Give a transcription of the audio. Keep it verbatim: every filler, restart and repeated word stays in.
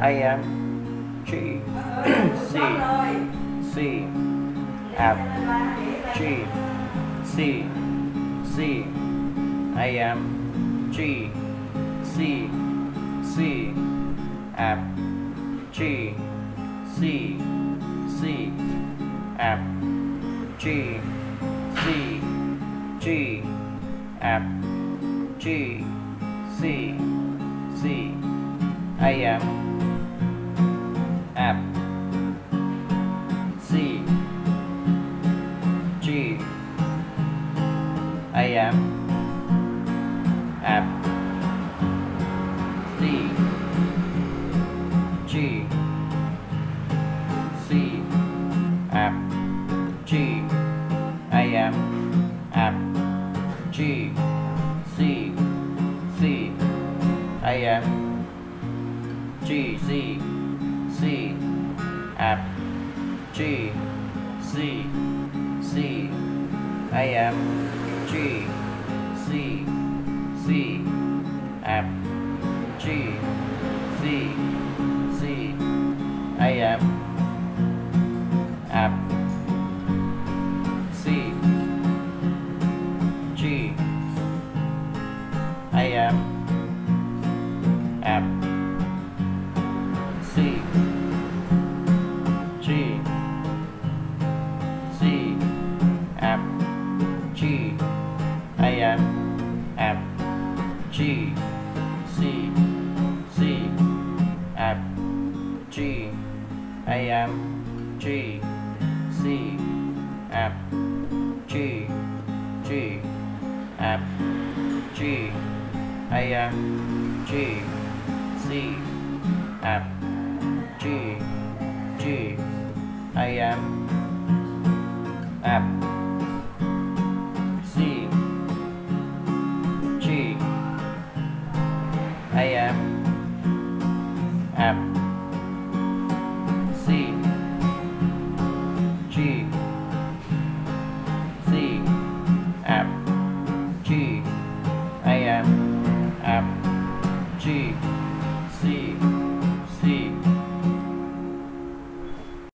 I am G C C F G C C I am G C C F G C C F G C G F G C C I am F C G I am F C G C F G I am F G C C I am G C C F G C C I am G C C F G C C I am F C G I am F C G C F G I am F G C C F G I am G C F G G F G I am G C F G G I am F C G I am F C G C F G I am F G